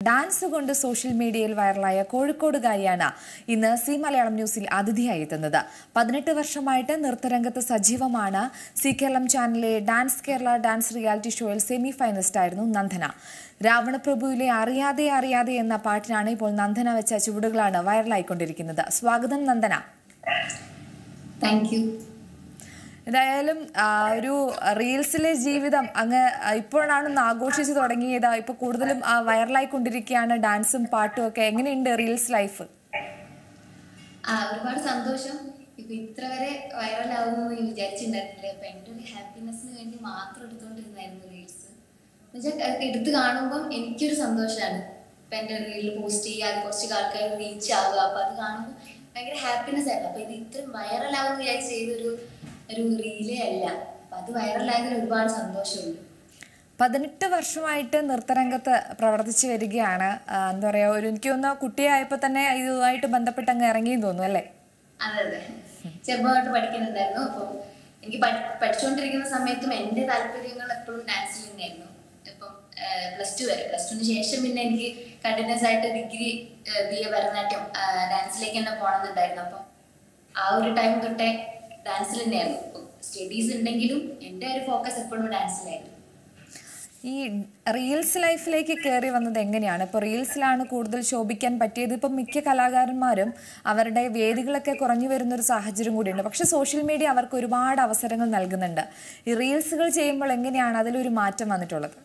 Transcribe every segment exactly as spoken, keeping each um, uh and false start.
Dance കൊണ്ട് social മീഡിയയിൽ വൈറലായ കോഴിക്കോടുകാരിയാണ് ഇന്ന് സി മലയാളം ന്യൂസിൽ അതിഥിയായി എത്തുന്നത്. പതിനെട്ട് വർഷമായിട്ട് നൃത്തരംഗത്ത് സജീവമാണ്. സി കേരളം ചാനലിലെ ഡാൻസ് കേരള ഡാൻസ് റിയാലിറ്റി ഷോയിൽ സെമി ഫൈനലിസ്റ്റായിരുന്നു നന്ദന. രാവണപ്രഭുവിലെ അറിയാതെ അറിയാതെ എന്ന പാട്ടിനാണ് ഇപ്പോൾ നന്ദന വെച്ച ചുവടുകളാണ് വൈറലായിക്കൊണ്ടിരിക്കുന്നത്. സ്വാഗതം നന്ദന. Thank you. എന്തായാലും ഒരു റീൽസിലെ ജീവിതം അങ്ങ് ഇപ്പോഴാണ് ആഘോഷിച്ച് തുടങ്ങിയത്. ഇപ്പൊ കൂടുതലും വൈറലായിക്കൊണ്ടിരിക്കുകയാണ് ഡാൻസും പാട്ടും ഒക്കെ. എങ്ങനെയുണ്ട് റീൽസ് ലൈഫ്? ഒരുപാട് സന്തോഷം. ഇപ്പൊ ഇത്ര വരെ വൈറലാവുമെന്ന് വിചാരിച്ചിട്ടുണ്ടായിരുന്നില്ല. അപ്പൊ എൻ്റെ ഒരു ഹാപ്പിനെസ്സിന് വേണ്ടി മാത്രം എടുത്തുകൊണ്ടിരുന്നായിരുന്നു റീൽസ്. എന്നുവെച്ചാൽ എടുത്ത് കാണുമ്പോൾ എനിക്കൊരു സന്തോഷമാണ്. ഇപ്പൊ എൻ്റെ റീലിൽ പോസ്റ്റ് ചെയ്യുക, അത് കുറച്ച് ആൾക്കാർ റീച്ച് ആവുക, അപ്പൊ അത് കാണുമ്പോൾ ഭയങ്കര ഹാപ്പിനെസ് ആയിരുന്നു. അപ്പൊ ഇത് ഇത്രയും വൈറലാവുമെന്ന് വിചാരിച്ച് ചെയ്തൊരു ഒരു റീലേ അല്ല. അപ്പൊ അത് വൈറലായതിൽ ഒരുപാട് സന്തോഷമുണ്ട്. പതിനെട്ട് വർഷമായിട്ട് നൃത്തരംഗത്ത് പ്രവർത്തിച്ചു വരികയാണ്. എന്താ പറയാ, ഒരു എനിക്ക് തോന്നുന്നു കുട്ടിയായപ്പോ തന്നെ ഇതുമായിട്ട് ബന്ധപ്പെട്ട് അങ്ങ് ഇറങ്ങിയെന്ന് തോന്നുന്നു അല്ലേ? അതെ അതെ, ചെറുപ്പമായിട്ട് പഠിക്കുന്നുണ്ടായിരുന്നു. അപ്പൊ എനിക്ക് പഠിച്ചുകൊണ്ടിരിക്കുന്ന സമയത്തും എന്റെ താല്പര്യങ്ങൾ എപ്പോഴും ഡാൻസിൽ തന്നെയായിരുന്നു. ഇപ്പം പ്ലസ് ടു വരെ, പ്ലസ് ടുവിന് ശേഷം പിന്നെ എനിക്ക് കണ്ടിന്യൂസ് ആയിട്ട് ഡിഗ്രി ബി എ ഭരതനാട്യം ഡാൻസിലേക്ക് തന്നെ പോകണമെന്നുണ്ടായിരുന്നു. അപ്പം ആ ഒരു ടൈം തൊട്ടേ ഡാൻസിൽ തന്നെയായിരുന്നു. സ്റ്റഡീസ് ഉണ്ടെങ്കിലും എൻ്റെ ഒരു ഫോക്കസ് എപ്പോഴും ഡാൻസിലായിരുന്നു. ഈ റീൽസ് ലൈഫിലേക്ക് കയറി വന്നത് എങ്ങനെയാണ്? ഇപ്പോൾ റീൽസിലാണ് കൂടുതൽ ശോഭിക്കാൻ പറ്റിയത്. ഇപ്പം മിക്ക കലാകാരന്മാരും അവരുടെ വേദികളൊക്കെ കുറഞ്ഞു വരുന്നൊരു സാഹചര്യം കൂടിയുണ്ട്. പക്ഷെ സോഷ്യൽ മീഡിയ അവർക്ക് ഒരുപാട് അവസരങ്ങൾ നൽകുന്നുണ്ട്. ഈ റീൽസുകൾ ചെയ്യുമ്പോൾ എങ്ങനെയാണ് അതിലൊരു മാറ്റം വന്നിട്ടുള്ളത്?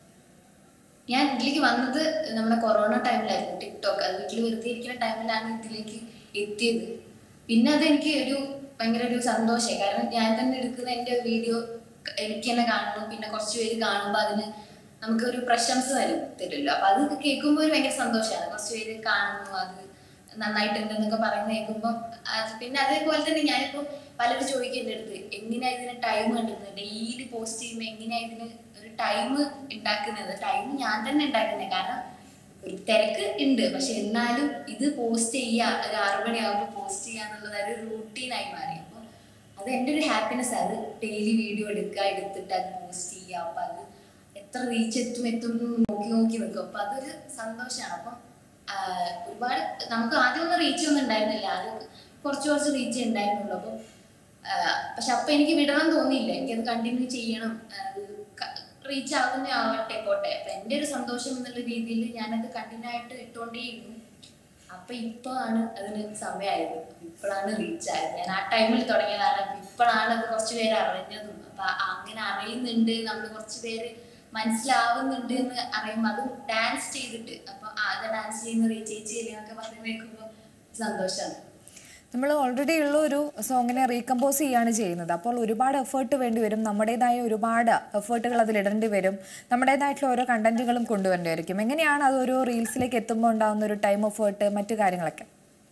ഞാൻ ഇതിലേക്ക് വന്നത് നമ്മുടെ കൊറോണ ടൈമിലായിരുന്നു. ടിക്ടോക്ക് അത് വീട്ടിൽ വെറുതെ ഇരിക്കുന്ന ടൈമിലാണ് ഇതിലേക്ക് എത്തിയത്. പിന്നെ അതെനിക്ക് ഒരു ഭയങ്കര ഒരു സന്തോഷമായി. കാരണം ഞാൻ തന്നെ എടുക്കുന്ന എൻ്റെ വീഡിയോ എനിക്ക് തന്നെ കാണുന്നു, പിന്നെ കുറച്ച് പേര് കാണുമ്പോൾ അതിന് നമുക്കൊരു പ്രശംസ തരും തരുമല്ലോ. അപ്പൊ അത് കേൾക്കുമ്പോൾ ഒരു ഭയങ്കര സന്തോഷമാണ്. കുറച്ച് പേര് കാണുന്നു, അത് നന്നായിട്ടുണ്ടെന്നൊക്കെ പറയുന്നത് കേൾക്കുമ്പോൾ അത് പിന്നെ അതേപോലെ തന്നെ ഞാനിപ്പോൾ പലരും ചോദിക്കും എൻ്റെ അടുത്ത്, എങ്ങനെയാ ഇതിന് ടൈം കണ്ടുന്നത്? ഡെയിലി പോസ്റ്റ് ചെയ്യുമ്പോൾ എങ്ങനെയാ ഇതിന് ഒരു ടൈം ഉണ്ടാക്കുന്നത്? ടൈം ഞാൻ തന്നെ ഉണ്ടാക്കുന്നത്. കാരണം ഒരു തിരക്ക് ഉണ്ട്, പക്ഷെ എന്നാലും ഇത് പോസ്റ്റ് ചെയ്യുക, ഒരു ആറു മണിയാകുമ്പോൾ പോസ്റ്റ് ചെയ്യുക എന്നുള്ളത് ഒരു റൂട്ടീനായി മാറി. അപ്പോൾ അത് എൻ്റെ ഒരു ഹാപ്പിനെസ്. അത് ഡെയിലി വീഡിയോ എടുക്കുക, എടുത്തിട്ട് അത് പോസ്റ്റ് ചെയ്യുക. അപ്പം അത് എത്ര റീച്ച് എത്തും എത്തും നോക്കി നോക്കി നിൽക്കും. അപ്പം അതൊരു സന്തോഷമാണ്. അപ്പം ഒരുപാട് നമുക്ക് ആദ്യമൊന്നും റീച്ച് ഒന്നും ഉണ്ടായിരുന്നില്ല. അത് കുറച്ച് കുറച്ച് റീച്ച് ഉണ്ടായിരുന്നുള്ളൂ. അപ്പം പക്ഷെ അപ്പം എനിക്ക് വിടണം തോന്നിയില്ല. എനിക്കത് കണ്ടിന്യൂ ചെയ്യണം, റീച്ച് ആവുന്ന ആവട്ടെ പോട്ടെ. അപ്പൊ എൻ്റെ ഒരു സന്തോഷം എന്നുള്ള രീതിയിൽ ഞാനത് കണ്ടിന്യൂ ആയിട്ട് ഇട്ടുകൊണ്ടേയിരുന്നു. അപ്പൊ ഇപ്പൊ ആണ് അതിന് സമയമായത്. ഇപ്പോഴാണ് റീച്ച് ആയത്. ഞാൻ ആ ടൈമിൽ തുടങ്ങിയതാണ്. ഇപ്പോഴാണ് അത് കുറച്ച് പേര് അറിഞ്ഞതും. അപ്പൊ അങ്ങനെ അറിയുന്നുണ്ട്, നമ്മൾ കുറച്ച് പേര് മനസ്സിലാവുന്നുണ്ട് എന്ന് അറിയുമ്പോൾ അതും ഡാൻസ് ചെയ്തിട്ട്, അപ്പൊ അത് ഡാൻസ് ചെയ്യുന്ന ചേച്ചി എന്നൊക്കെ പറഞ്ഞു കേൾക്കുമ്പോൾ സന്തോഷമാണ്. നമ്മൾ ഓൾറെഡി ഉള്ള ഒരു സോങ്ങിനെ റീകമ്പോസ് ചെയ്യാണ് ചെയ്യുന്നത്. അപ്പോൾ ഒരുപാട് എഫേർട്ട് വേണ്ടി വരും. നമ്മുടേതായ ഒരുപാട് എഫേർട്ടുകൾ അതിലിടേണ്ടി വരും. നമ്മുടേതായിട്ടുള്ള ഓരോ കണ്ടന്റുകളും കൊണ്ടുവരേണ്ടിയിരിക്കും. എങ്ങനെയാണ് അത് ഓരോ റീൽസിലേക്ക് എത്തുമ്പോൾ ഉണ്ടാകുന്ന ഒരു ടൈം എഫേർട്ട്, മറ്റു കാര്യങ്ങളൊക്കെ?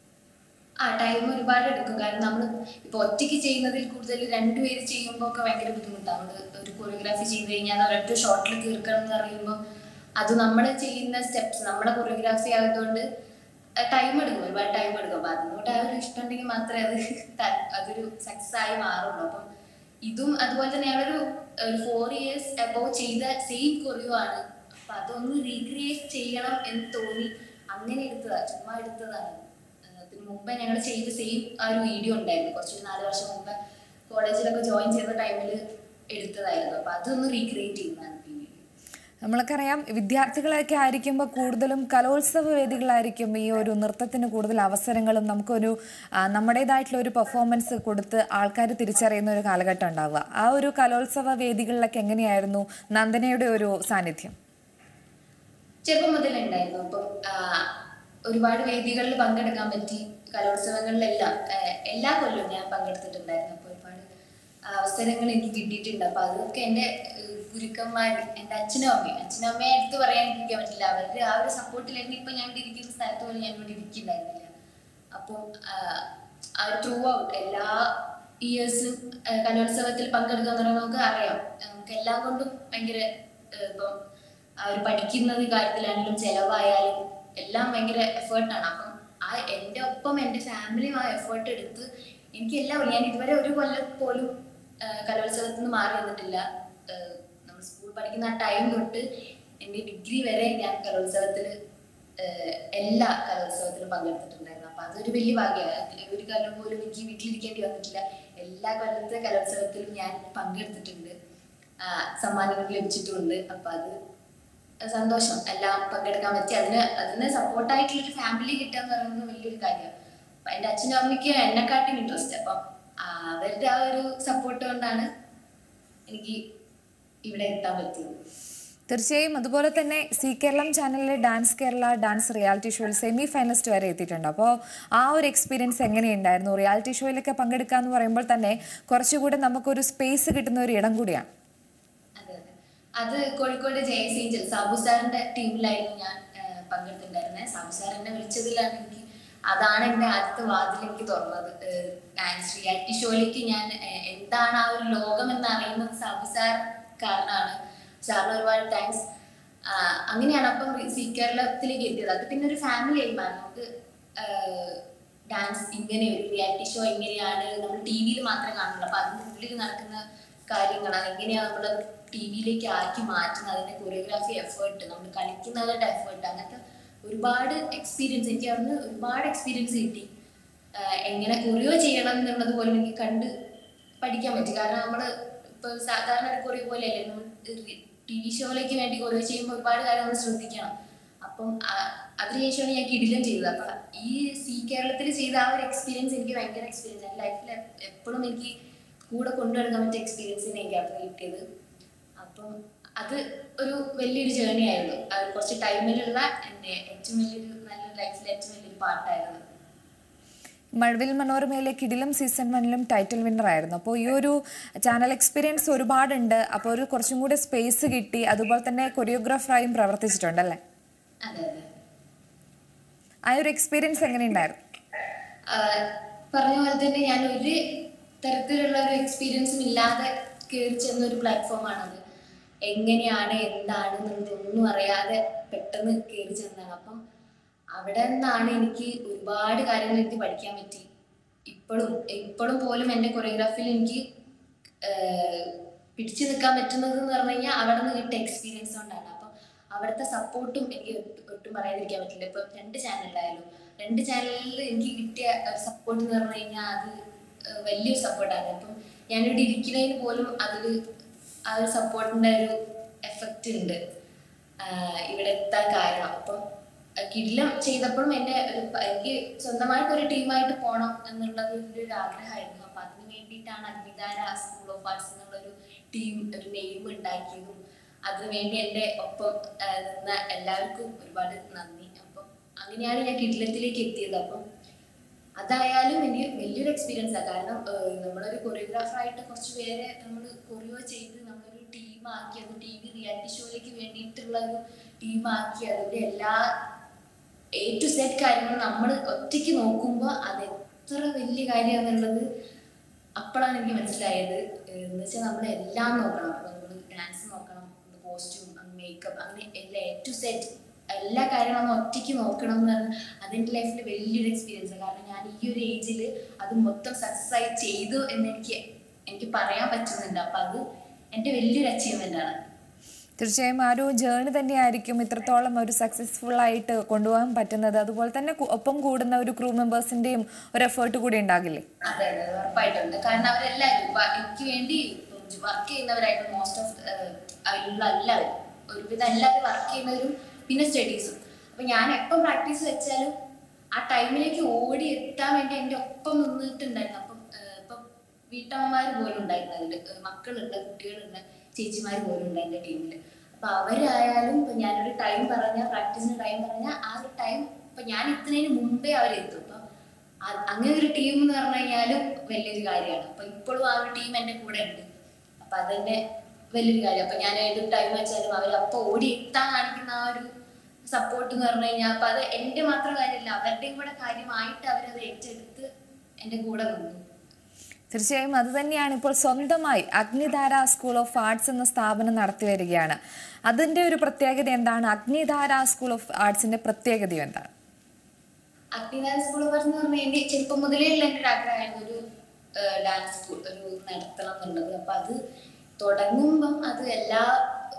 ആ ടൈം ഒരുപാട് എടുക്കും. കാരണം നമ്മൾ ഇപ്പൊ ഒറ്റയ്ക്ക് ചെയ്യുന്നതിൽ കൂടുതൽ രണ്ടുപേര് ചെയ്യുമ്പോൾ ഒക്കെ ഭയങ്കര ബുദ്ധിമുട്ടാണ്. നമ്മൾ ഒരു കൊറിയോഗ്രാഫി ചെയ്ത് കഴിഞ്ഞാൽ ഒരൊറ്റ ഷോട്ടിൽ തീർക്കണം എന്ന് പറയുമ്പോൾ അത് നമ്മൾ ചെയ്യുന്ന സ്റ്റെപ്സ് നമ്മുടെ കൊറിയോഗ്രാഫി ആയതുകൊണ്ട് ടൈം എടുക്കും, ഒരുപാട് ടൈം എടുക്കും. അപ്പൊ അതിനോട്ട് ആ ഒരു ഇഷ്ടം ഉണ്ടെങ്കിൽ മാത്രമേ അത് അതൊരു സക്സസ് ആയി മാറുള്ളൂ. അപ്പം ഇതും അതുപോലെ തന്നെ ഞങ്ങളൊരു ഒരു ഫോർ ഇയേഴ്സ് അബോവ് ചെയ്ത സെയിം കൊറിയോ ആണ്. അപ്പൊ അതൊന്ന് റീക്രിയേറ്റ് ചെയ്യണം എന്ന് തോന്നി അങ്ങനെ എടുത്തതാണ്, ചുമ്മാ എടുത്തതാണ്. അതിന് മുമ്പ് ഞങ്ങൾ ചെയ്ത സെയിം ആ ഒരു വീഡിയോ ഉണ്ടായിരുന്നു. കുറച്ചൊരു നാല് വർഷം മുമ്പ് കോളേജിലൊക്കെ ജോയിൻ ചെയ്ത ടൈമിൽ എടുത്തതായിരുന്നു. അപ്പൊ അതൊന്ന് റീക്രിയേറ്റ് ചെയ്യുന്നതാണ്. നമ്മൾക്കറിയാം, വിദ്യാർത്ഥികളൊക്കെ ആയിരിക്കുമ്പോൾ കൂടുതലും കലോത്സവ വേദികളായിരിക്കും ഈ ഒരു നൃത്തത്തിന് കൂടുതൽ അവസരങ്ങളും നമുക്കൊരു നമ്മുടേതായിട്ടുള്ള ഒരു പെർഫോമൻസ് കൊടുത്ത് ആൾക്കാർ തിരിച്ചറിയുന്ന ഒരു കാലഘട്ടം ഉണ്ടാവുക. ആ ഒരു കലോത്സവ വേദികളിലൊക്കെ എങ്ങനെയായിരുന്നു നന്ദനയുടെ ഒരു സാന്നിധ്യം? ചെറുപ്പം മുതലേ ഉണ്ടായിരുന്നു. അപ്പം ഒരുപാട് വേദികളിൽ പങ്കെടുക്കാൻ പറ്റി. കലോത്സവങ്ങളിലെല്ലാം എല്ലാ കൊല്ലവും ഞാൻ പങ്കെടുത്തിട്ടുണ്ടായിരുന്നു. അപ്പോൾ ഒരുപാട് അവസരങ്ങൾ എനിക്ക് കിട്ടിയിട്ടുണ്ട്. അപ്പൊ അതൊക്കെ എൻ്റെ ഗുരുക്കന്മാർ, എൻ്റെ അച്ഛനും അമ്മയും അച്ഛനും അമ്മയെ എടുത്ത് പറയാനിരിക്കാൻ പറ്റില്ല. അവരുടെ ആ ഒരു സപ്പോർട്ടിലായിരുന്നു ഇപ്പൊ ഞാൻ ഇവിടെ ഇരിക്കുന്ന സ്ഥലത്ത് പോലും ഞാൻ ഇവിടെ ഇരിക്കുന്നുണ്ടായിരുന്നില്ല. അപ്പോൾ ആ ത്രൂ ഔട്ട് എല്ലാ ഇയേഴ്സും കലോത്സവത്തിൽ പങ്കെടുക്കുക എന്ന് പറയുമ്പോൾ നമുക്ക് അറിയാം, നമുക്ക് എല്ലാം കൊണ്ടും ഭയങ്കര ഇപ്പം അവർ പഠിക്കുന്നത് കാര്യത്തിലാണെങ്കിലും ചെലവായാലും എല്ലാം ഭയങ്കര എഫേർട്ടാണ്. അപ്പം ആ എൻ്റെ ഒപ്പം എൻ്റെ ഫാമിലിയും ആ എഫേർട്ട് എടുത്ത് എനിക്ക് എല്ലാം, ഞാൻ ഇതുവരെ ഒരു കൊല്ലം പോലും കലോത്സവത്തിൽ നിന്ന് മാറി വന്നിട്ടില്ല. നമ്മൾ സ്കൂൾ പഠിക്കുന്ന ആ ടൈം തൊട്ട് എൻ്റെ ഡിഗ്രി വരെ ഞാൻ കലോത്സവത്തിൽ എല്ലാ കലോത്സവത്തിലും പങ്കെടുത്തിട്ടുണ്ടായിരുന്നു. അപ്പൊ അതൊരു വലിയ ഭാഗ്യമാണ്. ഒരു കൊല്ലം പോലും എനിക്ക് വീട്ടിലിരിക്കേണ്ടി വന്നിട്ടില്ല. എല്ലാ കൊല്ലത്തെ കലോത്സവത്തിലും ഞാൻ പങ്കെടുത്തിട്ടുണ്ട്, സമ്മാനങ്ങൾ ലഭിച്ചിട്ടുമുണ്ട്. അപ്പൊ അത് സന്തോഷം, എല്ലാം പങ്കെടുക്കാൻ പറ്റി. അതിന് അതിന് സപ്പോർട്ടായിട്ടുള്ളൊരു ഫാമിലി കിട്ടുക എന്ന് പറയുന്നത് വലിയൊരു കാര്യമാണ്. അപ്പൊ എൻ്റെ അച്ഛനും അമ്മയ്ക്ക് എന്നെക്കാട്ടും ഇൻട്രസ്റ്റ്. അപ്പം അവരുടെ ആ ഒരു സപ്പോർട്ട് കൊണ്ടാണ് എനിക്ക് ഇവിടെ എത്താൻ പറ്റിയത്. തീർച്ചയായും. അതുപോലെ തന്നെ സി കേരളം ചാനലിലെ ഡാൻസ് കേരള ഡാൻസ് റിയാലിറ്റി ഷോയിൽ സെമി ഫൈനലിസ്റ്റ് വരെ എത്തിയിട്ടുണ്ട്. അപ്പോൾ ആ ഒരു എക്സ്പീരിയൻസ് എങ്ങനെയുണ്ടായിരുന്നു? റിയാലിറ്റി ഷോയിലൊക്കെ പങ്കെടുക്കുക എന്ന് പറയുമ്പോൾ തന്നെ കുറച്ചുകൂടെ നമുക്കൊരു സ്പേസ് കിട്ടുന്ന ഒരു ഇടം കൂടിയാണ്. അതെ അതെ അത് Kozhikode J S Angel Sabu സാറിന്റെ ടീമിലായിരുന്നു ഞാൻ പങ്കെടുത്തിട്ടുണ്ടായിരുന്നത്. സാബു സാർ എന്നെ വിളിച്ചതിലാണ് എനിക്ക് അതാണ് എൻ്റെ ആദ്യത്തെ വാതിൽ എനിക്ക് തുറന്നത്. ഡാൻസ് റിയാലിറ്റി ഷോയിലേക്ക് ഞാൻ എന്താണ് ആ ഒരു ലോകം എന്ന് അറിയുന്നത് സാബു സാർ കാരണമാണ്. സാറിന് ഒരുപാട് താങ്ക്സ്. അങ്ങനെയാണ് അപ്പം സി കേരളത്തിലേക്ക് എത്തിയത്. അത് പിന്നെ ഒരു ഫാമിലി ആയി മാറി. നമുക്ക് ഡാൻസ് ഇങ്ങനെ ഒരു റിയാലിറ്റി ഷോ എങ്ങനെയാണ് നമ്മൾ ടി വിയിൽ മാത്രമേ കാണുള്ളൂ. അപ്പൊ അതിൻ്റെ ഉള്ളിൽ നടക്കുന്ന കാര്യങ്ങളാണ് എങ്ങനെയാണ് നമ്മൾ ടി വിയിലേക്ക് ആക്കി മാറ്റുന്നത്, അതിന്റെ കൊറിയോഗ്രാഫി എഫേർട്ട്, നമ്മൾ കളിക്കുന്നവരുടെ എഫേർട്ട്, അങ്ങനത്തെ ഒരുപാട് എക്സ്പീരിയൻസ് എനിക്ക് അവിടുന്ന് ഒരുപാട് എക്സ്പീരിയൻസ് കിട്ടി. എങ്ങനെ കൊറിയോ ചെയ്യണം എന്നുള്ളത് പോലും എനിക്ക് കണ്ട് പഠിക്കാൻ പറ്റി. കാരണം നമ്മൾ ഇപ്പൊ സാധാരണ ഒരു കൊറിയോ പോലെയല്ലേ, നമ്മൾ ടി വി ഷോയിലേക്ക് വേണ്ടി കൊറിയോ ചെയ്യുമ്പോൾ ഒരുപാട് കാര്യം നമ്മൾ ശ്രദ്ധിക്കണം. അപ്പം അതിനുശേഷമാണ് ഞാൻ കിടിലം ചെയ്തത്. അപ്പൊ ഈ സി കേരളത്തിൽ ചെയ്ത ആ ഒരു എക്സ്പീരിയൻസ് എനിക്ക് ഭയങ്കര എക്സ്പീരിയൻസ് ആണ്. ലൈഫിൽ എപ്പോഴും എനിക്ക് കൂടെ കൊണ്ടുവരുന്ന മറ്റേ എക്സ്പീരിയൻസിനെ എനിക്ക് അവിടെ കിട്ടിയത്. അപ്പം അത് ഒരു വലിയൊരു ജേർണി ആയിരുന്നു. അത് കുറച്ച് ടൈമിലുള്ള എൻ്റെ ഏറ്റവും വലിയൊരു നല്ല ലൈഫിലെ ഏറ്റവും വലിയൊരു പാർട്ടായിരുന്നു. മഴവിൽ മനോരമയിലെ കിടിലം സീസൺ വണ്ണിലും ടൈറ്റിൽ വിന്നർ ആയിരുന്നു. അപ്പോൾ ഈ ഒരു ചാനൽ എക്സ്പീരിയൻസ് ഒരുപാടുണ്ട്. അപ്പോൾ ഒരു കുറച്ചും കൂടി സ്പേസ് കിട്ടി. അതുപോലെ തന്നെ കൊറിയോഗ്രാഫറായും പ്രവർത്തിച്ചിട്ടുണ്ടല്ലേ? അതെ അതെ ആ ഒരു എക്സ്പീരിയൻസ് എങ്ങനെയുണ്ടായിരുന്നു? പറഞ്ഞ പോലെ തന്നെ ഞാൻ ഒരു തരത്തിലുള്ള ഒരു എക്സ്പീരിയൻസും ഇല്ലാതെ കയറി ചെന്ന ഒരു പ്ലാറ്റ്ഫോമാണത്. എങ്ങനെയാണ് എന്താണ് ഒന്നും അറിയാതെ പെട്ടെന്ന് കയറി ചെന്നതാണ്. അപ്പം അവിടെ നിന്നാണ് എനിക്ക് ഒരുപാട് കാര്യങ്ങൾ എനിക്ക് പഠിക്കാൻ പറ്റി. ഇപ്പോഴും ഇപ്പോഴും പോലും എൻ്റെ കൊറിയോഗ്രാഫിയിൽ എനിക്ക് പിടിച്ചു നിൽക്കാൻ പറ്റുന്നത് എന്ന് പറഞ്ഞു കഴിഞ്ഞാൽ അവിടെ നിന്ന് കിട്ടിയ എക്സ്പീരിയൻസ് കൊണ്ടാണ്. അപ്പം അവിടുത്തെ സപ്പോർട്ടും എനിക്ക് ഒട്ടും പറയാതിരിക്കാൻ പറ്റില്ല. ഇപ്പം രണ്ട് ചാനലിലായാലും രണ്ട് ചാനലിൽ എനിക്ക് കിട്ടിയ സപ്പോർട്ട് എന്ന് പറഞ്ഞു കഴിഞ്ഞാൽ അത് വലിയൊരു സപ്പോർട്ടാണ്. അപ്പം ഞാനിവിടെ ഇരിക്കുന്നതിന് പോലും അതിൽ ആ ഒരു സപ്പോർട്ടിൻ്റെ ഒരു എഫക്റ്റ് ഉണ്ട് ഇവിടെ എത്താൻ കാരണം. അപ്പം കിടിലം ചെയ്തപ്പോഴും എൻ്റെ ഒരു എനിക്ക് സ്വന്തമായിട്ടൊരു ടീമായിട്ട് പോകണം എന്നുള്ളത് എൻ്റെ ഒരു ആഗ്രഹമായിരുന്നു. അപ്പം അതിന് വേണ്ടിയിട്ടാണ് അഗ്നിധാര സ്കൂൾ ഓഫ് ആർട്സ് എന്നുള്ളൊരു ടീം ഒരു നെയിം ഉണ്ടാക്കിയതും. അതിനുവേണ്ടി എൻ്റെ ഒപ്പം നിന്ന എല്ലാവർക്കും ഒരുപാട് നന്ദി. അപ്പം അങ്ങനെയാണ് ഞാൻ കിടിലത്തിലേക്ക് എത്തിയത്. അപ്പം അതായാലും എനിക്ക് വലിയൊരു എക്സ്പീരിയൻസാണ്. കാരണം നമ്മളൊരു കൊറിയോഗ്രാഫറായിട്ട് കുറച്ച് പേരെ നമ്മൾ കൊറിയോ ചെയ്ത് നമ്മളൊരു ടീമാക്കി, അത് ടി വി റിയാലിറ്റി ഷോയിലേക്ക് വേണ്ടിയിട്ടുള്ള ഒരു ടീമാക്കി, അതിൻ്റെ എല്ലാ എ ടു സെറ്റ് കാര്യങ്ങളും നമ്മൾ ഒറ്റയ്ക്ക് നോക്കുമ്പോൾ അത് എത്ര വലിയ കാര്യമാണെന്നുള്ളത് അപ്പോഴാണ് എനിക്ക് മനസ്സിലായത്. എന്ന് വെച്ചാൽ നമ്മൾ എല്ലാം നോക്കണം. അപ്പോൾ നമ്മൾ ഡാൻസ് നോക്കണം, കോസ്റ്റ്യൂം, മേക്കപ്പ്, അങ്ങനെ എല്ലാ എ ടു സെറ്റ് എല്ലാ കാര്യങ്ങളും നമ്മൾ ഒറ്റയ്ക്ക് നോക്കണം എന്ന് പറഞ്ഞാൽ അതെൻ്റെ ലൈഫിൽ വലിയൊരു എക്സ്പീരിയൻസ്. കാരണം ഞാൻ ഈ ഒരു ഏജിൽ അത് മൊത്തം സക്സസ് ആയി ചെയ്തു എന്ന് എനിക്ക് എനിക്ക് പറയാൻ പറ്റുന്നുണ്ട്. അപ്പം അത് എൻ്റെ വലിയൊരു അച്ചീവ്മെൻ്റ് ആണ്. തീർച്ചയായും ആ ഒരു ജേർണി തന്നെയായിരിക്കും ഇത്രത്തോളം ഒരു സക്സസ്ഫുൾ ആയിട്ട് കൊണ്ടുപോകാൻ പറ്റുന്നത്. അതുപോലെ തന്നെ ഒപ്പം കൂടുന്ന ഒരു ക്രൂ മെമ്പേഴ്സിന്റെയും ഒരു എഫേർട്ട് കൂടി ഉണ്ടാകില്ലേ? അതെ അതെ ഉറപ്പായിട്ടുണ്ട്. കാരണം അവരെല്ലാവരും എനിക്ക് വേണ്ടി വർക്ക് ചെയ്യുന്നവരായിട്ട് മോസ്റ്റ് ഓഫ് അതിലുള്ള എല്ലാവരും ഒരുവിധം എല്ലാവരും വർക്ക് ചെയ്യുന്നവരും പിന്നെ സ്റ്റഡീസും. അപ്പൊ ഞാൻ എപ്പം പ്രാക്ടീസ് വെച്ചാലും ആ ടൈമിലേക്ക് ഓടി എത്താൻ വേണ്ടി എൻ്റെ ഒപ്പം നിന്നിട്ടുണ്ടായിരുന്നു. അപ്പം ഇപ്പം വീട്ടമ്മമാർ പോലും ഉണ്ടായിരുന്നു, അതിൽ മക്കളുണ്ട്, കുട്ടികളുണ്ട്, ചേച്ചിമാർ പോലും ഉണ്ട് എൻ്റെ ടീമിൽ. അപ്പൊ അവരായാലും ഇപ്പൊ ഞാനൊരു ടൈം പറഞ്ഞാൽ പ്രാക്ടീസിന് ടൈം പറഞ്ഞാൽ ആ ഒരു ടൈം ഇപ്പൊ ഞാൻ എത്തുന്നതിന് മുമ്പേ അവരെത്തും. അപ്പൊ അങ്ങനെ ഒരു ടീം എന്ന് പറഞ്ഞു കഴിഞ്ഞാലും വലിയൊരു കാര്യമാണ്. അപ്പൊ ഇപ്പോഴും ആ ഒരു ടീം എൻ്റെ കൂടെ ഉണ്ട്. അപ്പൊ അതെന്നെ വലിയൊരു കാര്യം. അപ്പൊ ഞാൻ ഏതൊരു ടൈം വെച്ചാലും അവരപ്പൊ ഓടി എത്താൻ കാണിക്കുന്ന ആ ഒരു സപ്പോർട്ട് എന്ന് പറഞ്ഞു കഴിഞ്ഞാൽ അപ്പൊ അത് എൻ്റെ മാത്രം കാര്യമല്ല, അവരുടെയും കൂടെ കാര്യമായിട്ട് അവരത് ഏറ്റെടുത്ത് എൻ്റെ കൂടെ നിന്നു. തീർച്ചയായും അത് തന്നെയാണ് ഇപ്പോൾ സ്വന്തമായി അഗ്നിധാര സ്കൂൾ ഓഫ് ആർട്സ് എന്ന സ്ഥാപനം നടത്തി വരികയാണ്. അതിന്റെ ഒരു പ്രത്യേകത എന്താണ്? അഗ്നിധാര സ്കൂൾ ഓഫ് ആർട്സിന്റെ പ്രത്യേകത എന്താണ്? അഗ്നിധാര സ്കൂൾ ഓഫ് ആർട്സ് എന്ന് പറഞ്ഞാൽ എൻ്റെ ചെറുപ്പം മുതലേ ഉള്ള എൻ്റെ ഒരു ആഗ്രഹമായിരുന്നു ഒരു ഡാൻസ് സ്കൂൾ ഒരു നടത്തണം എന്നുള്ളത്. അപ്പൊ അത് തുടങ്ങുമ്പം അത് എല്ലാ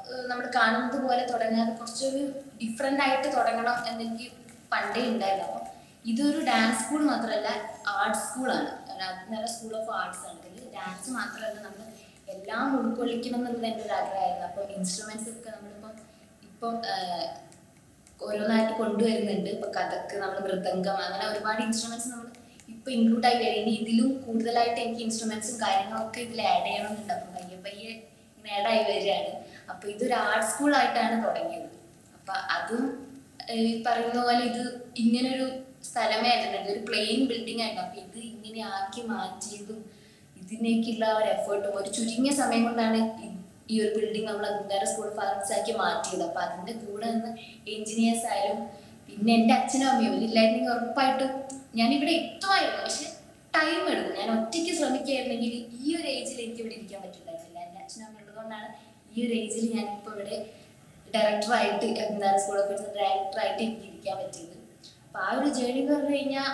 നമ്മൾ കാണുന്നത് പോലെ തുടങ്ങാതെ കുറച്ചൊരു ഡിഫറെൻ്റ് ആയിട്ട് തുടങ്ങണം എന്നെനിക്ക് പണ്ടേ ഉണ്ടായിരുന്നു. അപ്പം ഇതൊരു ഡാൻസ് സ്കൂൾ മാത്രമല്ല, ആർട്സ് സ്കൂളാണ്. നല്ല സ്കൂൾ ഓഫ് ആർട്സ് ആണ്. ഇതിൽ ഡാൻസ് മാത്രമല്ല, നമ്മൾ എല്ലാം ഉൾക്കൊള്ളിക്കണം എന്നുള്ളത് എൻ്റെ ഒരു ആഗ്രഹമായിരുന്നു. അപ്പം ഇൻസ്ട്രുമെന്റ്സ് ഒക്കെ നമ്മളിപ്പം ഇപ്പം ഓരോന്നായിട്ട് കൊണ്ടുവരുന്നുണ്ട്. ഇപ്പൊ കഥക്ക് നമ്മൾ മൃദംഗം, അങ്ങനെ ഒരുപാട് ഇൻസ്ട്രുമെന്റ്സ് നമ്മൾ ഇപ്പൊ ഇൻക്ലൂഡ് ആയി വരും. ഇനി ഇതിലും കൂടുതലായിട്ട് എനിക്ക് ഇൻസ്ട്രുമെന്റ്സും കാര്യങ്ങളൊക്കെ ഇതിൽ ആഡ് ചെയ്യണമെന്നുണ്ട്. അപ്പം പയ്യെ പയ്യെ ആഡായി വരികയാണ്. അപ്പൊ ഇതൊരു ആർട്ട് സ്കൂളായിട്ടാണ് തുടങ്ങിയത്. അപ്പൊ അതും ഈ പറയുന്ന പോലെ ഇത് ഇങ്ങനൊരു സ്ഥലമേ അല്ല, ഒരു പ്ലെയിൻ ബിൽഡിംഗ് ആയിരുന്നു. അപ്പൊ ഇത് ഇങ്ങനെ ആക്കി മാറ്റിയതും ഇതിനേക്കുള്ള ഒരു എഫേർട്ടും ഒരു ചുരുങ്ങിയ സമയം കൊണ്ടാണ് ഈ ഒരു ബിൽഡിംഗ് നമ്മൾ അഗ്നിധാര സ്കൂൾ ഓഫ് ആർട്സ് ആക്കി മാറ്റിയത്. അപ്പൊ അതിന്റെ കൂടെ നിന്ന് എഞ്ചിനീയേഴ്സ് ആയാലും പിന്നെ എൻ്റെ അച്ഛനും അമ്മയും ഇല്ലായിരുന്നെങ്കിൽ ഉറപ്പായിട്ടും ഞാനിവിടെ എത്തുമായിരുന്നു. പക്ഷെ ടൈം എടുക്കും. ഞാൻ ഒറ്റയ്ക്ക് ശ്രമിക്കുകയായിരുന്നെങ്കിൽ ഈ ഒരു ഏജിൽ എനിക്ക് ഇവിടെ ഇരിക്കാൻ പറ്റില്ലായിരുന്നില്ല. എൻ്റെ അച്ഛനും അമ്മ ഉള്ളതുകൊണ്ടാണ് ഈ ഒരു ഏജിൽ ഞാനിപ്പോൾ ഇവിടെ ഡയറക്ടറായിട്ട് അഗ്നിധാര സ്കൂൾ ഓഫ് ആർട്സ് ഡയറക്ടറായിട്ട് എനിക്ക് ഇരിക്കാൻ പറ്റിയത്. അപ്പൊ ആ ഒരു ജേർണി എന്ന് പറഞ്ഞു കഴിഞ്ഞാൽ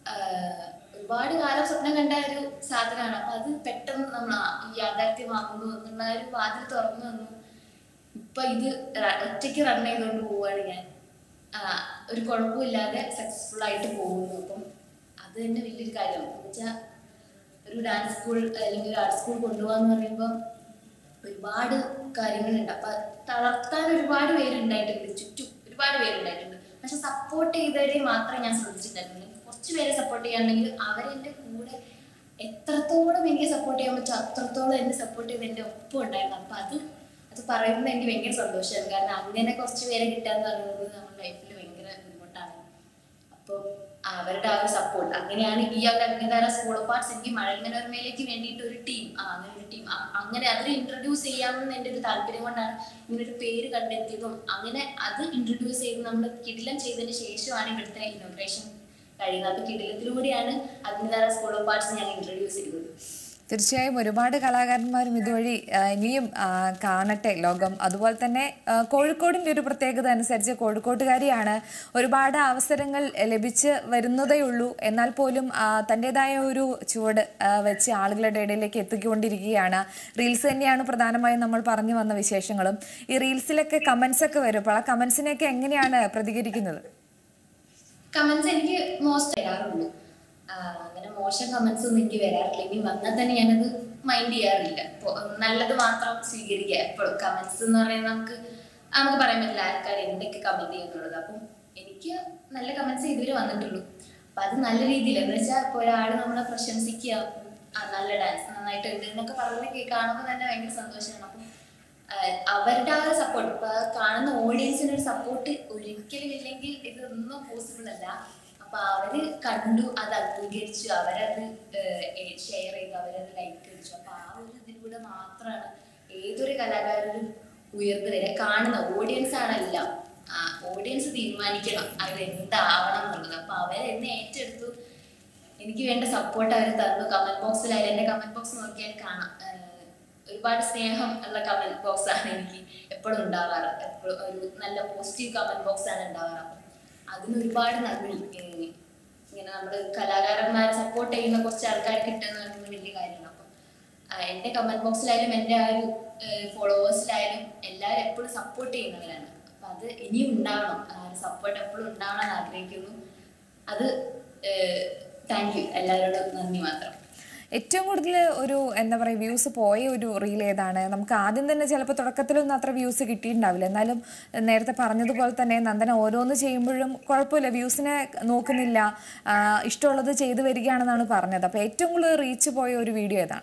ഒരുപാട് കാലം സ്വപ്നം കണ്ട ഒരു സാധനമാണ്. അപ്പൊ അത് പെട്ടെന്ന് നമ്മൾ യാഥാർത്ഥ്യമാകുന്നു എന്നുള്ള ഒരു വാതിൽ തുറന്നു വന്നു. ഇപ്പൊ ഇത് ഒറ്റയ്ക്ക് റൺ ചെയ്തുകൊണ്ട് പോവുകയാണ് ഞാൻ. ഒരു കുഴപ്പമില്ലാതെ സക്സസ്ഫുൾ ആയിട്ട് പോകുന്നു. അപ്പം അത് തന്നെ വലിയൊരു കാര്യമാണ്. എന്ന് വെച്ചാൽ ഒരു ഡാൻസ് സ്കൂൾ അല്ലെങ്കിൽ ഒരു ആർട്ട് സ്കൂൾ കൊണ്ടുപോകാന്ന് പറയുമ്പോൾ ഒരുപാട് കാര്യങ്ങളുണ്ട്. അപ്പൊ തളർത്താൻ ഒരുപാട് പേരുണ്ടായിട്ടുണ്ട്, ചുറ്റും ഒരുപാട് പേരുണ്ടായിട്ടുണ്ട്. പക്ഷെ സപ്പോർട്ട് ചെയ്തവരെ മാത്രമേ ഞാൻ ശ്രദ്ധിച്ചിട്ടുണ്ടായിരുന്നുള്ളൂ. കുറച്ച് പേരെ സപ്പോർട്ട് ചെയ്യാണെങ്കിൽ അവരെൻ്റെ കൂടെ എത്രത്തോളം എനിക്ക് സപ്പോർട്ട് ചെയ്യാൻ പറ്റും അത്രത്തോളം എന്നെ സപ്പോർട്ട് ചെയ്ത് എൻ്റെ ഒപ്പം ഉണ്ടായിരുന്നു. അപ്പൊ അത് അത് പറയുന്നത് എനിക്ക് ഭയങ്കര സന്തോഷമാണ്. കാരണം അങ്ങനെ കുറച്ച് പേരെ കിട്ടാന്ന് പറയുന്നത് നമ്മുടെ ലൈഫിൽ ഭയങ്കര ബുദ്ധിമുട്ടാണ്. അപ്പോൾ അവരുടെ ആ ഒരു സപ്പോർട്ട് അങ്ങനെയാണ് ഈ ഒരു അഗ്നിധാര സ്കൂൾ ഓഫ് ആർട്സ് എനിക്ക് മഴൽ മനോരമയിലേക്ക് വേണ്ടിയിട്ട് ഒരു ടീം ആ അങ്ങനെ ഒരു ടീം അങ്ങനെ അതിൽ ഇൻട്രൊഡ്യൂസ് ചെയ്യാമെന്ന് എൻ്റെ ഒരു താല്പര്യം കൊണ്ടാണ് ഇങ്ങനൊരു പേര് കണ്ടെത്തിയതും അങ്ങനെ അത് ഇൻട്രൊഡ്യൂസ് ചെയ്ത് നമ്മൾ കിടിലം ചെയ്തതിന് ശേഷമാണ് ഇവിടുത്തെ ഇനോഗ്രേഷൻ കഴിയുന്നത്. അപ്പൊ കിടിലത്തിലൂടെയാണ് അഗ്നിധാര സ്കൂൾ ഓഫ് ആർട്സ് ഞാൻ ഇൻട്രൊഡ്യൂസ് ചെയ്തത്. തീർച്ചയായും ഒരുപാട് കലാകാരന്മാരും ഇതുവഴി ഇനിയും കാണട്ടെ ലോകം. അതുപോലെ തന്നെ കോഴിക്കോടിൻ്റെ ഒരു പ്രത്യേകത അനുസരിച്ച് കോഴിക്കോട്ടുകാരിയാണ്, ഒരുപാട് അവസരങ്ങൾ ലഭിച്ച് വരുന്നതേ ഉള്ളൂ. എന്നാൽ പോലും തൻ്റെതായ ഒരു ചുവട് വെച്ച് ആളുകളുടെ ഇടയിലേക്ക് എത്തിക്കൊണ്ടിരിക്കുകയാണ്. റീൽസ് തന്നെയാണ് പ്രധാനമായും നമ്മൾ പറഞ്ഞു വന്ന വിശേഷങ്ങളും. ഈ റീൽസിലൊക്കെ കമൻസ് ഒക്കെ വരും. അപ്പോൾ ആ കമൻസിനെയൊക്കെ എങ്ങനെയാണ് പ്രതികരിക്കുന്നത്? കമൻസ് എനിക്ക് മോസ്റ്റ് വരാറുള്ളൂ. അങ്ങനെ മോശം കമന്റ്സ് ഒന്നും എനിക്ക് വരാറില്ല. ഇനി വന്നാൽ തന്നെ ഞാനത് മൈൻഡ് ചെയ്യാറില്ല. നല്ലത് മാത്രം സ്വീകരിക്കുക എപ്പോഴും. കമന്റ്സ് എന്ന് പറയുന്നത് നമുക്ക് നമുക്ക് പറയാൻ പറ്റില്ല ആൾക്കാർ എന്തൊക്കെ കമന്റ് ചെയ്യുന്നുള്ളത്. അപ്പം എനിക്ക് നല്ല കമന്റ്സ് ഇതുവരെ വന്നിട്ടുള്ളൂ. അപ്പൊ അത് നല്ല രീതിയിൽ എന്ന് വെച്ചാൽ ഇപ്പൊ ഒരാൾ നമ്മളെ പ്രശംസിക്കുക, നല്ല ഡാൻസ് നന്നായിട്ടുണ്ട് എന്നൊക്കെ പറഞ്ഞ് കാണുമ്പോൾ തന്നെ ഭയങ്കര സന്തോഷമാണ്. അപ്പം അവരുടെ ആ ഒരു സപ്പോർട്ട്, ഇപ്പൊ കാണുന്ന ഓഡിയൻസിന്റെ ഒരു സപ്പോർട്ട് ഒരിക്കലും ഇല്ലെങ്കിൽ ഇതൊന്നും പോസിബിൾ അല്ല. അപ്പൊ അവര് കണ്ടു, അത് അംഗീകരിച്ചു, അവരത് ഷെയർ ചെയ്തു, അവരത് ലൈക്ക് അടിച്ചു. അപ്പൊ ആ ഒരു ഇതിലൂടെ മാത്രമാണ് ഏതൊരു കലാകാരനും ഉയർന്നു വരിക. കാണുന്ന ഓഡിയൻസ് ആണല്ല, ഓഡിയൻസ് തീരുമാനിക്കണം അവരെന്താവണം എന്നുള്ളത്. അപ്പൊ അവരെന്നെ ഏറ്റെടുത്തു, എനിക്ക് വേണ്ട സപ്പോർട്ട് അവർ തന്നു. കമന്റ് ബോക്സിലായാലും എന്റെ കമന്റ് ബോക്സ് നോക്കിയാൽ കാണാം, ഒരുപാട് സ്നേഹം ഉള്ള കമന്റ് ബോക്സ് ആണ് എനിക്ക് എപ്പോഴും ഉണ്ടാവാറ്. എപ്പോഴും ഒരു നല്ല പോസിറ്റീവ് കമന്റ് ബോക്സ് ആണ് ഉണ്ടാവാറ്. അതിന് ഒരുപാട് നന്ദി. ഇങ്ങനെ നമ്മൾ കലാകാരന്മാരെ സപ്പോർട്ട് ചെയ്യുന്ന കുറച്ച് ആൾക്കാർ കിട്ടുന്ന വലിയ കാര്യമാണ്. അപ്പം എൻ്റെ കമന്റ് ബോക്സിലായാലും എൻ്റെ ആ ഒരു ഫോളോവേഴ്സിലായാലും എല്ലാവരും എപ്പോഴും സപ്പോർട്ട് ചെയ്യുന്നവരാണ്. അപ്പം അത് ഇനിയും ഉണ്ടാവണം, ആ ഒരു സപ്പോർട്ട് എപ്പോഴും ഉണ്ടാവണം എന്ന് ആഗ്രഹിക്കുന്നു. അത് താങ്ക് യു, എല്ലാവരോടും നന്ദി മാത്രം. ഏറ്റവും കൂടുതൽ ഒരു എന്താ പറയുക വ്യൂസ് പോയ ഒരു റീൽ ഏതാണ്? നമുക്ക് ആദ്യം തന്നെ ചിലപ്പോൾ തുടക്കത്തിലൊന്നും അത്ര വ്യൂസ് കിട്ടിയിട്ടുണ്ടാവില്ല. എന്നാലും നേരത്തെ പറഞ്ഞതുപോലെ തന്നെ നന്ദന ഓരോന്ന് ചെയ്യുമ്പോഴും കുഴപ്പമില്ല, വ്യൂസിനെ നോക്കുന്നില്ല, ഇഷ്ടമുള്ളത് ചെയ്തു വരികയാണെന്നാണ് പറഞ്ഞത്. അപ്പോൾ ഏറ്റവും കൂടുതൽ റീച്ച് പോയ ഒരു വീഡിയോ ഏതാണ്?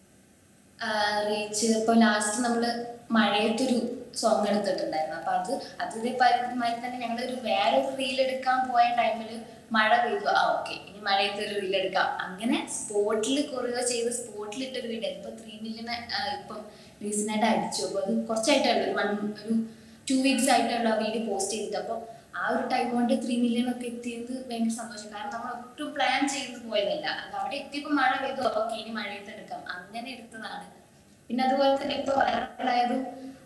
റീച്ച് ഇപ്പോൾ ലാസ്റ്റ് നമ്മൾ മഴയത്തൊരു സോങ് എടുത്തിട്ടുണ്ടായിരുന്നു. അപ്പൊ അത് അതേമാതിരി തന്നെ ഞങ്ങളൊരു വേറൊരു റീൽ എടുക്കാൻ പോയ ടൈമിൽ മഴ പെയ്തു. ആ ഓക്കെ, ഇനി മഴയത്തൊരു റീൽ എടുക്കാം. അങ്ങനെ സ്പോട്ടിൽ കൊറിയോ ചെയ്ത് സ്പോട്ടിലിട്ടൊരു വീഡിയോ ഇപ്പൊ ത്രീ മില്യൺ ഇപ്പം റീസെന്റ് ആയിട്ട് അടിച്ചു. അപ്പൊ അത് കുറച്ചായിട്ടുള്ള ഒരു വൺ ഒരു ടു വീക്സ് ആയിട്ടുള്ള ആ വീഡിയോ പോസ്റ്റ് ചെയ്തിട്ട്. അപ്പൊ ആ ഒരു ടൈം കൊണ്ട് ത്രീ മില്യൺ ഒക്കെ എത്തിയത് ഭയങ്കര സന്തോഷം. കാരണം നമ്മൾ ഒട്ടും പ്ലാൻ ചെയ്ത് പോയതല്ല. അത് അവിടെ എത്തിയപ്പോൾ മഴ പെയ്തു, ഓക്കെ ഇനി മഴയത്ത് എടുക്കാം, അങ്ങനെ എടുത്തതാണ്. പിന്നെ അതുപോലെ തന്നെ ഇപ്പൊ വൈറലായതും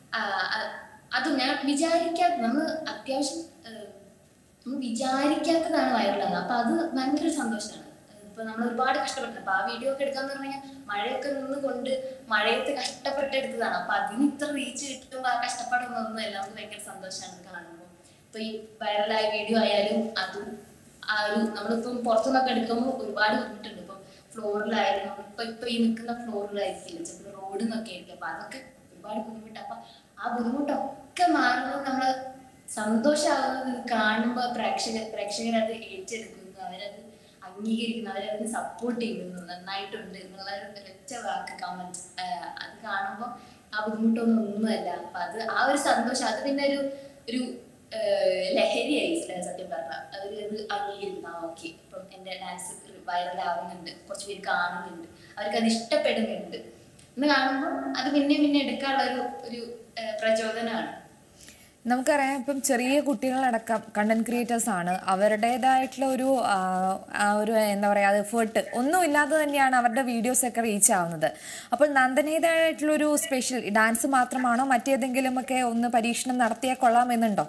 അതും ഞാൻ വിചാരിക്കാത്ത, നമ്മൾ അത്യാവശ്യം നമ്മൾ വിചാരിക്കാത്തതാണ് വൈറലാകുന്നത്. അപ്പൊ അത് ഭയങ്കര സന്തോഷമാണ്. അപ്പൊ നമ്മൾ ഒരുപാട് കഷ്ടപ്പെട്ടു. അപ്പൊ ആ വീഡിയോ ഒക്കെ എടുക്കാന്ന് പറഞ്ഞാൽ മഴയൊക്കെ നിന്ന് കൊണ്ട് മഴയത്ത് കഷ്ടപ്പെട്ടെടുത്തതാണ്. അപ്പൊ അതിന് ഇത്ര റീച്ച് കിട്ടുമ്പോൾ ആ കഷ്ടപ്പാടൊന്നും അല്ല, നമുക്ക് ഭയങ്കര സന്തോഷമാണ് കാണുമ്പോൾ. ഇപ്പൊ ഈ വൈറലായ വീഡിയോ ആയാലും അതും ആ ഒരു നമ്മളിപ്പം പുറത്തുനിന്നൊക്കെ എടുക്കുമ്പോൾ ഒരുപാട് ബുദ്ധിമുട്ടുണ്ട്. ഇപ്പം ഫ്ലോറിലായാലും ഇപ്പൊ ഇപ്പൊ ഈ നിൽക്കുന്ന ഫ്ലോറിലായിരിക്കില്ല, ചിലപ്പോൾ റോഡിൽ നിന്നൊക്കെ ആയിരിക്കും. അപ്പൊ അതൊക്കെ ഒരുപാട് ബുദ്ധിമുട്ട്. അപ്പൊ ആ ബുദ്ധിമുട്ടൊക്കെ മാറുന്നത് നമ്മള് സന്തോഷമാകുന്നത് കാണുമ്പോൾ പ്രേക്ഷകർ പ്രേക്ഷകരത് ഏറ്റെടുക്കുന്നു, അവരത് അംഗീകരിക്കുന്നു, അവരതിന് സപ്പോർട്ട് ചെയ്യുന്നു, നന്നായിട്ടുണ്ട് എന്നുള്ള ഒരൊറ്റ വാക്ക് കമന്റ് അത് കാണുമ്പോൾ ആ ബുദ്ധിമുട്ടൊന്നും ഒന്നുമല്ല. അപ്പൊ അത് ആ ഒരു സന്തോഷം അത് പിന്നെ ഒരു ഒരു ലഹരിയായി സത്യം പറഞ്ഞാൽ. അവർ അത് അംഗീകരിക്കുന്നു. ആ ഓക്കെ, ഇപ്പം എൻ്റെ ഡാൻസ് വൈറലാവുന്നുണ്ട്, കുറച്ച് പേര് കാണുന്നുണ്ട്, അവർക്ക് അത് ഇഷ്ടപ്പെടുന്നുണ്ട് എന്ന് കാണുമ്പോൾ അത് പിന്നെ പിന്നെ എടുക്കാനുള്ള ഒരു ഒരു പ്രചോദനമാണ്. നമുക്കറിയാം ഇപ്പം ചെറിയ കുട്ടികളടക്കം കണ്ടന്റ് ക്രിയേറ്റേഴ്സ് ആണ്, അവരുടേതായിട്ടുള്ള ഒരു ഒരു എന്താ പറയുക അത് എഫേർട്ട് ഒന്നുമില്ലാതെ തന്നെയാണ് അവരുടെ വീഡിയോസ് ഒക്കെ റീച്ച് ആവുന്നത്. അപ്പോൾ നന്ദനേതായിട്ടുള്ളൊരു സ്പെഷ്യൽ ഡാൻസ് മാത്രമാണോ, മറ്റേതെങ്കിലും ഒക്കെ ഒന്ന് പരീക്ഷണം നടത്തിയാൽ കൊള്ളാമെന്നുണ്ടോ?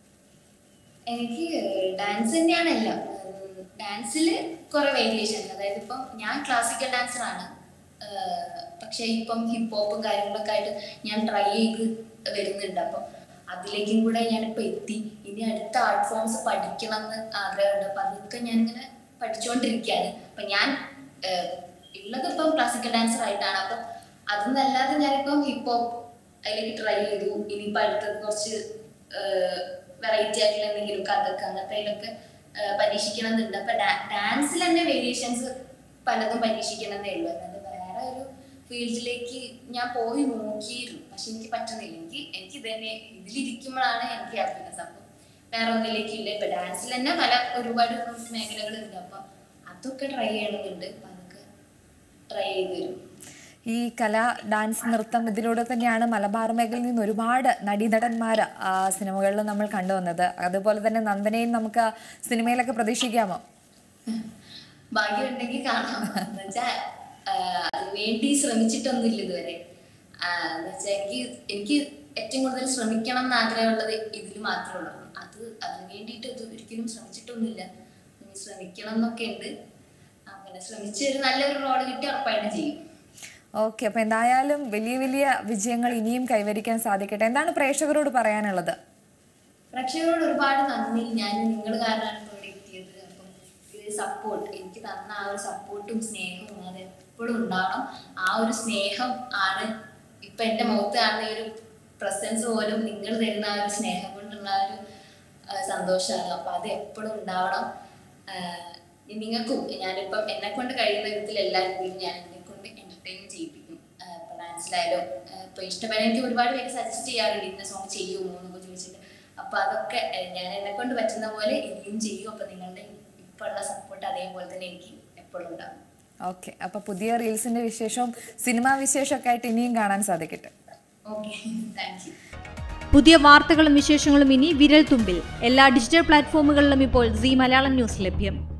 എനിക്ക് ഡാൻസ് തന്നെയാണ് എല്ലാം. ഡാൻസിൽ കുറെ വേരിയേഷൻ, അതായത് ഇപ്പം ഞാൻ ക്ലാസിക്കൽ ഡാൻസറാണ്, പക്ഷെ ഇപ്പം ഹിപ്പ് ഹോപ്പും കാര്യങ്ങളൊക്കെ ആയിട്ട് ഞാൻ ട്രൈ ചെയ്ത് വരുന്നുണ്ട്. അപ്പം അതിലേക്കും കൂടെ ഞാനിപ്പോൾ എത്തി. ഇനി അടുത്ത ആർട്ട് ഫോംസ് പഠിക്കണം എന്ന് ആഗ്രഹമുണ്ട്. അപ്പം അതൊക്കെ ഞാനിങ്ങനെ പഠിച്ചുകൊണ്ടിരിക്കുകയാണ്. അപ്പം ഞാൻ ഉള്ളത് ഇപ്പം ക്ലാസിക്കൽ ഡാൻസർ ആയിട്ടാണ്. അപ്പം അതൊന്നല്ലാതെ ഞാനിപ്പം ഹിപ്പ് ഹോപ്പ് അതിലേക്ക് ട്രൈ ചെയ്തു. ഇനിയിപ്പോൾ അടുത്തത് കുറച്ച് വെറൈറ്റി ആയിട്ടുള്ള എന്തെങ്കിലും കഥക്ക് അങ്ങനത്തെ അതിലൊക്കെ പരീക്ഷിക്കണം എന്നുണ്ട്. അപ്പം ഡാൻസിൽ തന്നെ വേരിയേഷൻസ് പലതും പരീക്ഷിക്കണമെന്നേ ഉള്ളൂ. അല്ലാതെ വേറെ ഒരു ഫീൽഡിലേക്ക് ഞാൻ പോയി നോക്കിയിരുന്നു, പക്ഷെ എനിക്ക് പറ്റുന്നില്ല. എനിക്ക് എനിക്ക് ഇതന്നെ ഇതിലിരിക്കുമ്പോഴാണ് എനിക്ക് ഹാപ്പിനെസ്. അപ്പം വേറെ ഒന്നിലേക്ക് ഇല്ല. ഇപ്പൊ ഡാൻസിൽ തന്നെ പല ഒരുപാട് മേഖലകളുണ്ട്. അപ്പം അതൊക്കെ ട്രൈ ചെയ്യണമെന്നുണ്ട്. അപ്പം അതൊക്കെ ട്രൈ ചെയ്ത് വരും. ഈ കല, ഡാൻസ്, നൃത്തം ഇതിലൂടെ തന്നെയാണ് മലബാർ മേഖലയിൽ നിന്ന് ഒരുപാട് നടീനടന്മാർ സിനിമകളിൽ നമ്മൾ കണ്ടുവന്നത്. അതുപോലെ തന്നെ നന്ദനയും നമുക്ക് സിനിമയിലൊക്കെ പ്രതീക്ഷിക്കാമോ? ഭാഗ്യമുണ്ടെങ്കിൽ കാണാം. എന്ന് വെച്ചാൽ അതിന് വേണ്ടി ശ്രമിച്ചിട്ടൊന്നുമില്ല ഇതുവരെ. എന്ന് വെച്ചാൽ എനിക്ക് എനിക്ക് ഏറ്റവും കൂടുതൽ ശ്രമിക്കണം എന്ന് ആഗ്രഹമുള്ളത് ഇതിൽ മാത്രമേ ഉള്ളൂ. അത് അതിന് വേണ്ടിയിട്ട് ഇത് ഒരിക്കലും ശ്രമിച്ചിട്ടൊന്നുമില്ല. ശ്രമിക്കണം എന്നൊക്കെ ഉണ്ട്. അങ്ങനെ ശ്രമിച്ച് ഒരു നല്ലൊരു റോള് കിട്ടി ഉറപ്പായിട്ട് ചെയ്യും. ഓക്കെ, അപ്പൊ എന്തായാലും വലിയ വലിയ വിജയങ്ങൾ ഇനിയും കൈവരിക്കാൻ സാധിക്കട്ടെ. എന്താണ് പ്രേക്ഷകരോട് പറയാനുള്ളത്? പ്രേക്ഷകരോട് ഒരുപാട് നന്ദി. ഞാൻ നിങ്ങൾ കാരണമാണ് ഇപ്പോൾ ഇവിടെ എത്തിയത്. അപ്പം ഇത് സപ്പോർട്ട് എനിക്ക് തന്ന ആ ഒരു സപ്പോർട്ടും സ്നേഹവും അത് എപ്പോഴും ഉണ്ടാവണം. ആ ഒരു സ്നേഹം ആണ് ഇപ്പൊ എൻ്റെ മുഖത്ത് കാണുന്ന ഒരു പ്രസൻസ് പോലും നിങ്ങൾ തരുന്ന ആ ഒരു സ്നേഹം കൊണ്ടുള്ള ഒരു സന്തോഷമാണ്. അപ്പൊ അത് എപ്പോഴും ഉണ്ടാവണം. നിങ്ങൾക്കും ഞാനിപ്പം എന്നെ കൊണ്ട് കഴിയുന്ന വിധത്തിൽ എല്ലാവരും ഞാൻ എന്നെ കൊണ്ട് എന്റർടൈൻ ചെയ്യിപ്പിക്കും. ഇപ്പൊ ഡാൻസിലായാലും ഇപ്പൊ ഇഷ്ടപ്പെടാൻ എനിക്ക് ഒരുപാട് പേര് സജസ്റ്റ് ചെയ്യാറുണ്ട്, ഇന്ന സോങ് ചെയ്യുമോ എന്നൊക്കെ ചോദിച്ചിട്ട്. അപ്പൊ അതൊക്കെ ഞാൻ എന്നെ കൊണ്ട് പറ്റുന്ന പോലെ ഇനിയും ചെയ്യും. അപ്പൊ നിങ്ങളുടെ ഇപ്പൊ ഉള്ള സപ്പോർട്ട് അതേപോലെ തന്നെ എനിക്ക് എപ്പോഴും ഉണ്ടാവും. ഓക്കെ, അപ്പൊ പുതിയ റീൽസിന്റെ വിശേഷവും സിനിമാ വിശേഷമൊക്കെ ആയിട്ട് ഇനിയും കാണാൻ സാധിക്കട്ടെ. Okay, thank you. പുതിയ വാർത്തകളും വിശേഷങ്ങളും ഇനി വിരൽ തുമ്പിൽ എല്ലാ ഡിജിറ്റൽ പ്ലാറ്റ്ഫോമുകളിലും ഇപ്പോൾ സീ മലയാളം ന്യൂസ് ലഭ്യം.